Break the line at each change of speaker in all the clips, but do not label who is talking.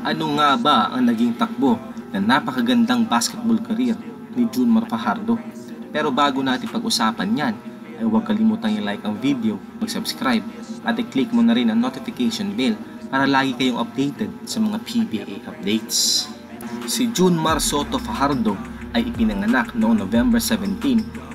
Ano nga ba ang naging takbo ng napakagandang basketball career ni Junmar Fajardo? Pero bago natin pag-usapan yan, ay huwag kalimutang i-like ang video, mag-subscribe at i-click mo na rin ang notification bell para lagi kayong updated sa mga PBA updates. Si Junmar Soto Fajardo ay ipinanganak noong November 17,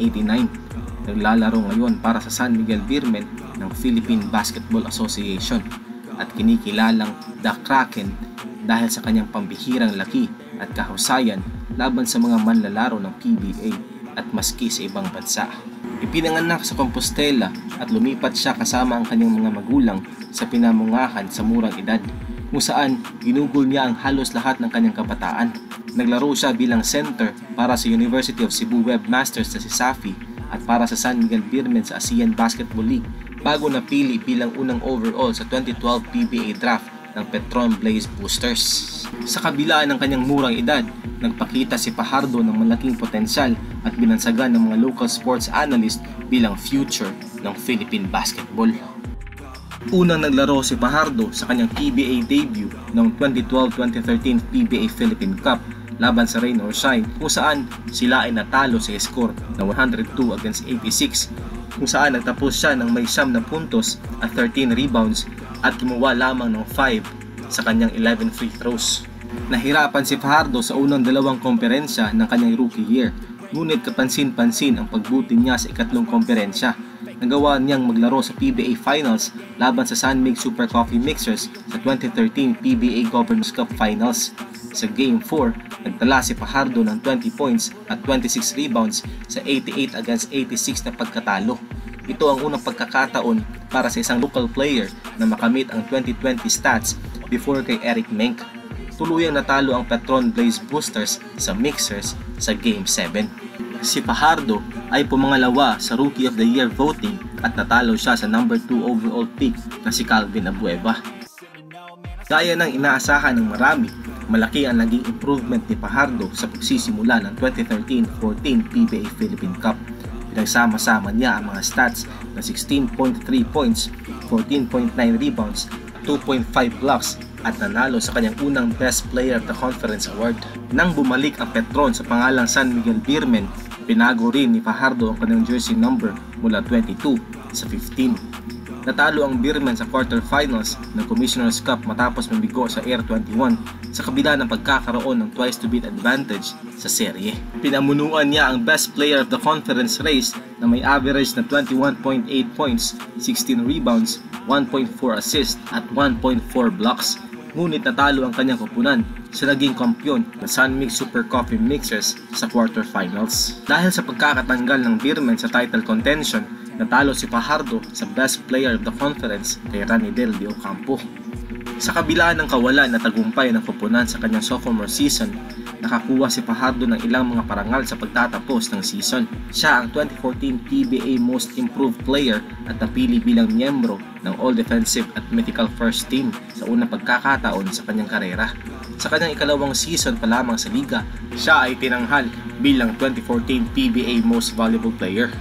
1989. Naglalaro ngayon para sa San Miguel Beermen ng Philippine Basketball Association at kinikilalang The Kraken dahil sa kanyang pambihirang laki at kahusayan laban sa mga manlalaro ng PBA at maski sa ibang bansa. Ipinanganak sa Compostela at lumipat siya kasama ang kanyang mga magulang sa pinamungahan sa murang edad, kung saan ginugol niya ang halos lahat ng kanyang kabataan. Naglaro siya bilang center para sa University of Cebu Webmasters sa SAFI at para sa San Miguel Beermen sa ASEAN Basketball League bago napili bilang unang overall sa 2012 PBA draft ng Petron Blaze Boosters. Sa kabila ng kanyang murang edad, nagpakita si Fajardo ng malaking potensyal at binansagan ng mga local sports analyst bilang future ng Philippine basketball. Unang naglaro si Fajardo sa kanyang PBA debut noong 2012-2013 PBA Philippine Cup laban sa Rain or Shine, kung saan sila ay natalo sa score na 102 against 86, kung saan nagtapos siya ng may 9 na puntos at 13 rebounds at kumuha lamang ng 5 sa kanyang 11 free throws. Nahirapan si Fajardo sa unang dalawang komperensya ng kanyang rookie year, ngunit kapansin-pansin ang pagbuti niya sa ikatlong komperensya. Nagawa niyang maglaro sa PBA Finals laban sa San Mig Super Coffee Mixers sa 2013 PBA Governors Cup Finals. Sa Game 4, nagtala si Fajardo ng 20 points at 26 rebounds sa 88 against 86 na pagkatalo. Ito ang unang pagkakataon para sa isang local player na makamit ang 2020 stats before kay Eric Menk. Tuluyang natalo ang Petron Blaze Boosters sa Mixers sa Game 7. Si Fajardo ay pumangalawa sa Rookie of the Year voting at natalo siya sa number 2 overall pick na si Calvin Abueva. Gaya ng inaasahan ng marami, malaki ang naging improvement ni Fajardo sa pagsisimula ng 2013-14 PBA Philippine Cup. Pinagsama-sama niya ang mga stats na 16.3 points, 14.9 rebounds, 2.5 blocks at nanalo sa kanyang unang Best Player of the Conference Award. Nang bumalik ang Petron sa pangalang San Miguel Beermen, pinago rin ni Fajardo ang kanyang jersey number mula 22 sa 15. Natalo ang Beermen sa quarterfinals ng Commissioner's Cup matapos mabigo sa Air 21 sa kabila ng pagkakaroon ng twice-to-beat advantage sa serye. Pinamunuan niya ang Best Player of the Conference race na may average na 21.8 points, 16 rebounds, 1.4 assists at 1.4 blocks. Ngunit natalo ang kanyang koponan sa naging kampyon ng San Mig Super Coffee Mixers sa quarterfinals. Dahil sa pagkakatanggal ng Beermen sa title contention, natalo si Fajardo sa Best Player of the Conference kay Ranidel de Ocampo. Sa kabila ng kawalan na tagumpay ng koponan sa kanyang sophomore season, nakakuha si Fajardo ng ilang mga parangal sa pagtatapos ng season. Siya ang 2014 PBA Most Improved Player at napili bilang miyembro ng All-Defensive at Mythical First Team sa unang pagkakataon sa kanyang karera. Sa kanyang ikalawang season pa lamang sa liga, siya ay tinanghal bilang 2014 PBA Most Valuable Player.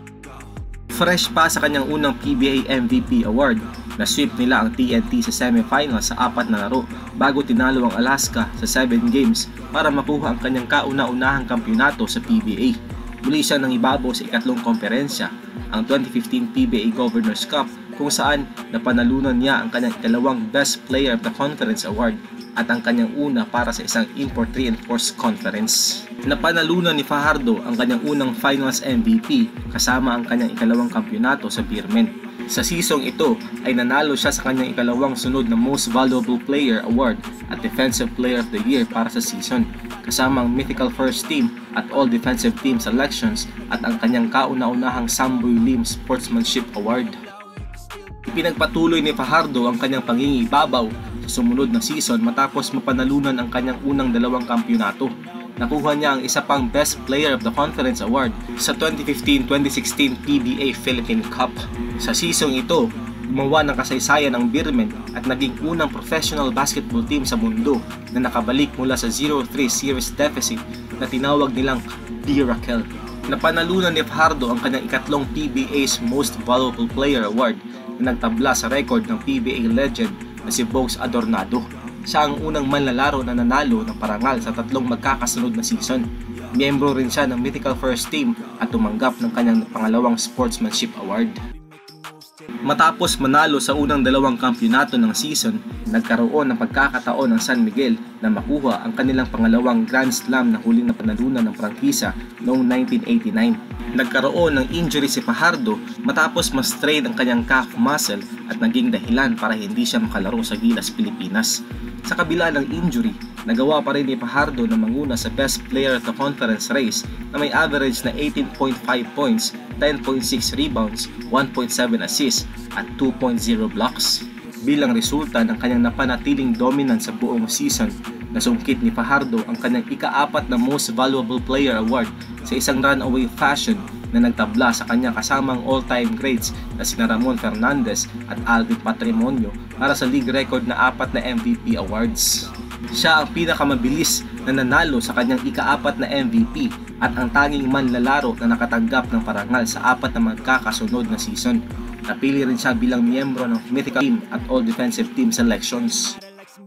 Fresh pa sa kanyang unang PBA MVP award, na-sweep nila ang TNT sa semifinals sa 4 na laro bago tinalo ang Alaska sa 7 games para makuha ang kanyang kauna-unahang kampyonato sa PBA. Muli siya nang ibabaw sa ikatlong komperensya, ang 2015 PBA Governors Cup, kung saan napanalunan niya ang kanyang ikalawang Best Player of the Conference Award at ang kanyang una para sa isang import reinforced conference. Napanalunan ni Fajardo ang kanyang unang finals MVP kasama ang kanyang ikalawang kampyonato sa Beermen. Sa seasong ito ay nanalo siya sa kanyang ikalawang sunod na Most Valuable Player Award at Defensive Player of the Year para sa season, kasama ang Mythical First Team at All Defensive Team selections at ang kanyang kauna-unahang Samboy Lim Sportsmanship Award. Pinagpatuloy ni Fajardo ang kanyang pangingibabaw sa sumunod na season matapos mapanalunan ang kanyang unang dalawang kampyonato. Nakuha niya ang isa pang Best Player of the Conference Award sa 2015-2016 PBA Philippine Cup. Sa season ito, gumawa ng kasaysayan ng Beermen at naging unang professional basketball team sa mundo na nakabalik mula sa 0-3 series deficit na tinawag nilang Miracle. Napanalunan ni Fajardo ang kanyang ikatlong PBA's Most Valuable Player Award na nagtabla sa record ng PBA legend na si Bogues Adornado. siya ang unang manlalaro na nanalo ng parangal sa 3 magkakasunod na season. Miyembro rin siya ng Mythical First Team at tumanggap ng kanyang pangalawang Sportsmanship Award. Matapos manalo sa unang 2 kampyonato ng season, nagkaroon ng pagkakataon ng San Miguel na makuha ang kanilang pangalawang Grand Slam na huling napanalunan ng prangkisa noong 1989. Nagkaroon ng injury si Fajardo matapos ma-strain ang kanyang calf muscle at naging dahilan para hindi siya makalaro sa Gilas Pilipinas. Sa kabila ng injury, nagawa pa rin ni Fajardo na manguna sa Best Player of the Conference race na may average na 18.5 points, 10.6 rebounds, 1.7 assists at 2.0 blocks. Bilang resulta ng kanyang napanatiling dominant sa buong season, nasungkit ni Fajardo ang kanyang ika-4 na Most Valuable Player Award sa isang runaway fashion na nagtabla sa kanyang kasamang all-time greats na sina Ramon Fernandez at Alvin Patrimonio para sa league record na 4 na MVP awards. Siya ang pinakamabilis na nanalo sa kanyang ika-4 na MVP at ang tanging manlalaro na nakatanggap ng parangal sa 4 na magkakasunod na season. Napili rin siya bilang miyembro ng Mythical Team at All Defensive Team selections.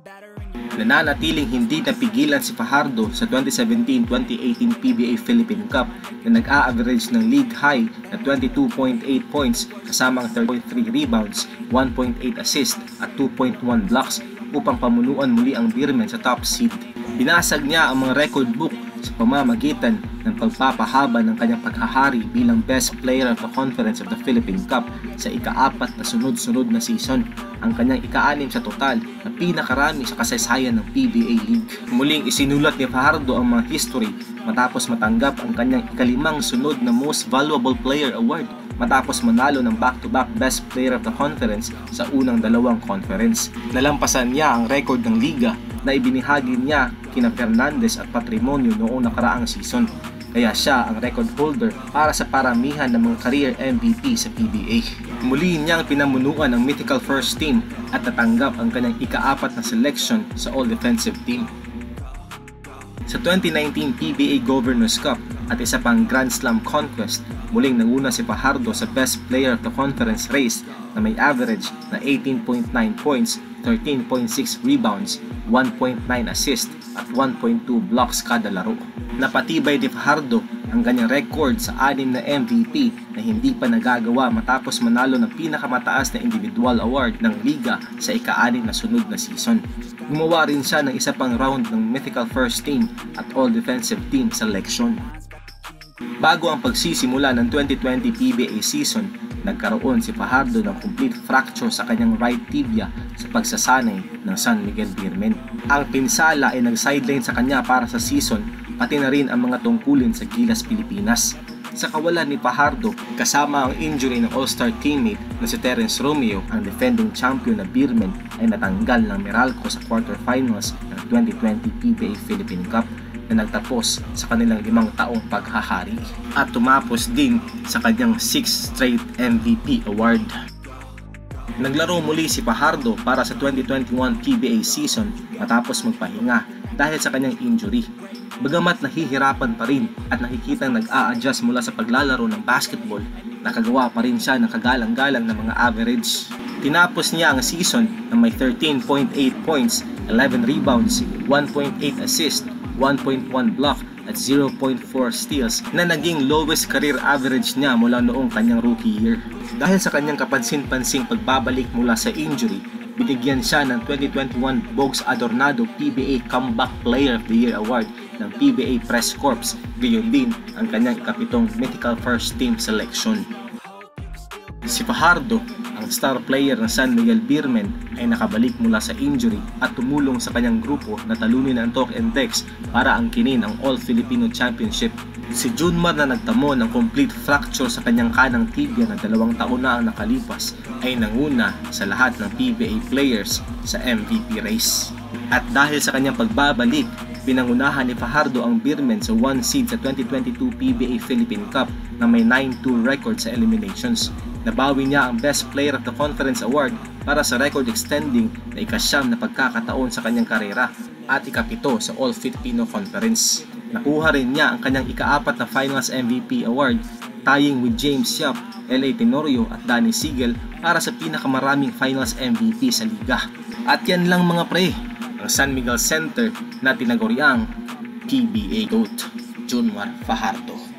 Nananatiling hindi napigilan si Fajardo sa 2017-2018 PBA Philippine Cup na nag-a-average ng league high na 22.8 points kasamang 3.3 rebounds, 1.8 assists at 2.1 blocks upang pamunuan muli ang Beermen sa top seed. Binasag niya ang mga record book sa pamamagitan ng pagpapahaba ng kanyang paghahari bilang Best Player of the Conference of the Philippine Cup sa ika-4 na sunod-sunod na season, ang kanyang ika-6 sa total na pinakarami sa kasaysayan ng PBA League. Muling isinulat ni Fajardo ang mga history matapos matanggap ang kanyang ika-5 sunod na Most Valuable Player Award matapos manalo ng back-to-back Best Player of the Conference sa unang 2 conference. Nalampasan niya ang record ng liga na ibinahagi niya kina Fernandez at Patrimonio noong nakaraang season. Kaya siya ang record holder para sa paramihan ng mga career MVP sa PBA. Muli niyang pinamunuan ang Mythical First Team at natanggap ang kanyang ika-4 na selection sa All Defensive Team. Sa 2019 PBA Governors Cup at isa pang Grand Slam conquest, muling nanguna si Fajardo sa Best Player of the Conference race na may average na 18.9 points, 13.6 rebounds, 1.9 assists at 1.2 blocks kada laro. Napatibay ni Fajardo ang kanyang record sa 6 na MVP na hindi pa nagagawa matapos manalo ng pinakamataas na individual award ng liga sa ika-6 na sunod na season. Gumawa rin siya ng isa pang round ng Mythical First Team at All Defensive Team selection. Bago ang pagsisimula ng 2020 PBA season, nagkaroon si Fajardo ng complete fracture sa kanyang right tibia sa pagsasanay ng San Miguel Beermen. Ang pinsala ay nag-sideline sa kanya para sa season, pati na rin ang mga tungkulin sa Gilas Pilipinas. Sa kawalan ni Fajardo, kasama ang injury ng all-star teammate na si Terence Romeo, ang defending champion na Beermen ay natanggal ng Meralco sa quarterfinals ng 2020 PBA Philippine Cup na nagtapos sa kanilang 5 taong paghahari at tumapos din sa kanyang 6th straight MVP award. Naglaro muli si Fajardo para sa 2021 PBA season matapos magpahinga dahil sa kanyang injury. Bagamat nahihirapan pa rin at nakikitang nag-a-adjust mula sa paglalaro ng basketball, nakagawa pa rin siya ng kagalang-galang na mga average. Tinapos niya ang season na may 13.8 points, 11 rebounds, 1.8 assists, 1.1 block at 0.4 steals na naging lowest career average niya mula noong kanyang rookie year. Dahil sa kanyang kapansin-pansing pagbabalik mula sa injury, binigyan siya ng 2021 Bogs Adornado PBA Comeback Player of the Year Award ng PBA Press Corps, gayon din ang kanyang ika-7 Mythical First Team selection. Si Fajardo, ang star player ng San Miguel Beermen, ay nakabalik mula sa injury at tumulong sa kanyang grupo na talunin ang Talk and Text para angkinin ang All-Filipino Championship. Si Junmar na nagtamo ng complete fracture sa kanyang kanang tibia na 2 taon na ang nakalipas ay nanguna sa lahat ng PBA players sa MVP race. At dahil sa kanyang pagbabalik, pinangunahan ni Fajardo ang Beermen sa 1 seed sa 2022 PBA Philippine Cup na may 9-2 record sa eliminations. Nabawi niya ang Best Player of the Conference Award para sa record-extending na ika-9 na pagkakataon sa kanyang karera at ika-7 sa All-Filipino Conference. Nakuha rin niya ang kanyang ika-4 na Finals MVP Award, tying with James Yap, L.A. Tenorio at Danny Sigel para sa pinakamaraming Finals MVP sa liga. At yan lang mga pre, ang San Miguel Center na tinaguriang PBA GOAT, Junmar Fajardo.